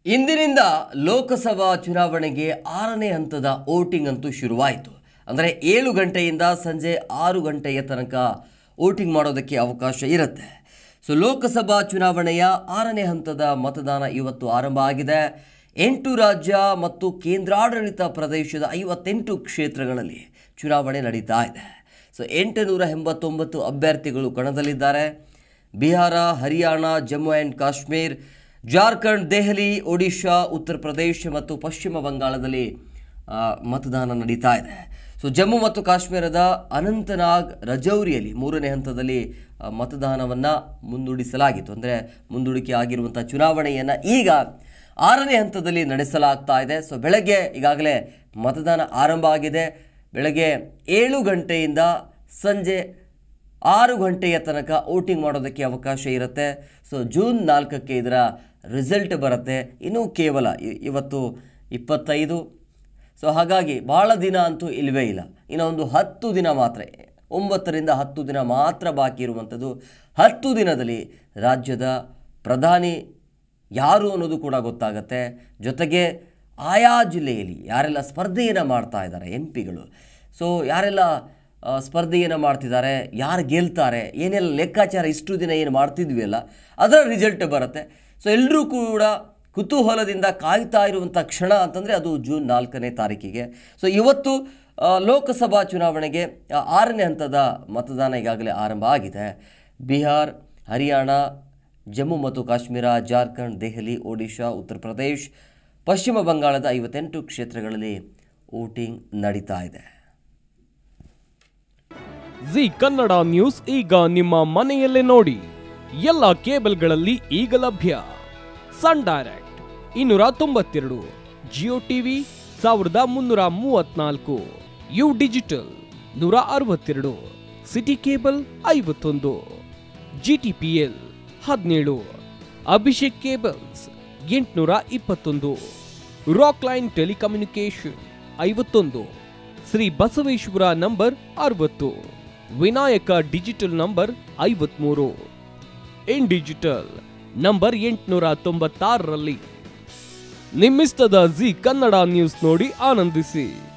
ಇಂದಿನಿಂದ ಲೋಕಸಭಾ ಚುನಾವಣೆಗೆ 6ನೇ ಹಂತದ ವೋಟಿಂಗ್ ಅಂತೂ ಶುರುವಾಯಿತು. ಅಂದರೆ 7 ಗಂಟೆಯಿಂದ ಸಂಜೆ 6 ಗಂಟೆಯ ತನಕ ವೋಟಿಂಗ್ ಮಾಡೋದಕ್ಕೆ ಅವಕಾಶ ಇರುತ್ತೆ. ಸೊ ಲೋಕಸಭಾ ಚುನಾವಣೆಯ 6ನೇ ಹಂತದ ಮತದಾನ ಇವತ್ತು ಆರಂಭ ಆಗಿದೆ. 8 ರಾಜ್ಯ ಮತ್ತು ಕೇಂದ್ರಾಡಳಿತ ಪ್ರದೇಶದ 58 ಕ್ಷೇತ್ರಗಳಲ್ಲಿ ಚುನಾವಣೆ ನಡೀತಾ ಇದೆ. ಸೊ 889 ಅಭ್ಯರ್ಥಿಗಳು ಕಣದಲ್ಲಿದ್ದಾರೆ. ಬಿಹಾರ, ಹರಿಯಾಣ, ಜಮ್ಮು ಆ್ಯಂಡ್ ಕಾಶ್ಮೀರ್, ಜಾರ್ಖಂಡ್, ದೆಹಲಿ, ಒಡಿಶಾ, ಉತ್ತರ ಪ್ರದೇಶ ಮತ್ತು ಪಶ್ಚಿಮ ಬಂಗಾಳದಲ್ಲಿ ಮತದಾನ ನಡೀತಾ ಇದೆ. ಸೊ ಜಮ್ಮು ಮತ್ತು ಕಾಶ್ಮೀರದ ಅನಂತನಾಗ್, ರಜೌರಿಯಲ್ಲಿ 3ನೇ ಹಂತದಲ್ಲಿ ಮತದಾನವನ್ನು ಮುಂದೂಡಿಸಲಾಗಿತ್ತು. ಅಂದರೆ ಮುಂದೂಡಿಕೆ ಆಗಿರುವಂಥ ಚುನಾವಣೆಯನ್ನು ಈಗ 6ನೇ ಹಂತದಲ್ಲಿ ನಡೆಸಲಾಗ್ತಾ ಇದೆ. ಸೊ ಬೆಳಗ್ಗೆ ಈಗಾಗಲೇ ಮತದಾನ ಆರಂಭ ಆಗಿದೆ. ಬೆಳಗ್ಗೆ 7 ಗಂಟೆಯಿಂದ ಸಂಜೆ 6 ಗಂಟೆಯ ತನಕ ವೋಟಿಂಗ್ ಮಾಡೋದಕ್ಕೆ ಅವಕಾಶ ಇರುತ್ತೆ. ಸೊ ಜೂನ್ 4ಕ್ಕೆ ಇದರ ರಿಸಲ್ಟ್ ಬರುತ್ತೆ. ಇನ್ನೂ ಕೇವಲ ಇವತ್ತು 25. ಸೊ ಹಾಗಾಗಿ ಭಾಳ ದಿನ ಅಂತೂ ಇಲ್ಲವೇ ಇಲ್ಲ. ಇನ್ನು ಒಂದು 10 ದಿನ ಮಾತ್ರ, 9ರಿಂದ 10 ದಿನ ಮಾತ್ರ ಬಾಕಿ ಇರುವಂಥದ್ದು. 10 ದಿನದಲ್ಲಿ ರಾಜ್ಯದ ಪ್ರಧಾನಿ ಯಾರು ಅನ್ನೋದು ಕೂಡ ಗೊತ್ತಾಗುತ್ತೆ. ಜೊತೆಗೆ ಆಯಾ ಜಿಲ್ಲೆಯಲ್ಲಿ ಯಾರೆಲ್ಲ ಸ್ಪರ್ಧೆಯನ್ನು ಮಾಡ್ತಾ ಇದ್ದಾರೆ MP ಗಳು, ಸೊ ಯಾರೆಲ್ಲ ಸ್ಪರ್ಧೆಯನ್ನು ಮಾಡ್ತಿದ್ದಾರೆ, ಯಾರು ಗೆಲ್ತಾರೆ, ಏನೆಲ್ಲ ಲೆಕ್ಕಾಚಾರ ಇಷ್ಟು ದಿನ ಏನು ಮಾಡ್ತಿದ್ವಿ ಅಲ್ಲ, ಅದರ ರಿಸಲ್ಟ್ ಬರುತ್ತೆ. ಸೊ ಎಲ್ಲರೂ ಕೂಡ ಕುತೂಹಲದಿಂದ ಕಾಯ್ತಾ ಇರುವಂಥ ಕ್ಷಣ ಅಂತಂದರೆ ಅದು ಜೂನ್ 4ನೇ ತಾರೀಕಿಗೆ. ಸೊ ಇವತ್ತು ಲೋಕಸಭಾ ಚುನಾವಣೆಗೆ 6ನೇ ಹಂತದ ಮತದಾನ ಈಗಾಗಲೇ ಆರಂಭ ಆಗಿದೆ. ಬಿಹಾರ್, ಹರಿಯಾಣ, ಜಮ್ಮು ಮತ್ತು ಕಾಶ್ಮೀರ, ಜಾರ್ಖಂಡ್, ದೆಹಲಿ, ಒಡಿಶಾ, ಉತ್ತರ ಪ್ರದೇಶ್, ಪಶ್ಚಿಮ ಬಂಗಾಳದ 58 ಕ್ಷೇತ್ರಗಳಲ್ಲಿ ವೋಟಿಂಗ್ ನಡೀತಾ ಇದೆ. ಜಿ ಕನ್ನಡ ನ್ಯೂಸ್ ಈಗ ನಿಮ್ಮ ಮನೆಯಲ್ಲೇ ನೋಡಿ. ಎಲ್ಲ ಕೇಬಲ್ಗಳಲ್ಲಿ ಈಗ ಲಭ್ಯ. Sun direct 292, Jio TV 1334, U digital 162, city cable 51, GTPL 17, Abhishek cables 821, rock line telecommunication 51, Shri Basaveshwara number 60, Vinayaka digital number 53, in digital number 896ರಲ್ಲಿ. ನಿಮ್ಮಿಸ್ತದ ಜಿ ಕನ್ನಡ ನ್ಯೂಸ್ ನೋಡಿ ಆನಂದಿಸಿ.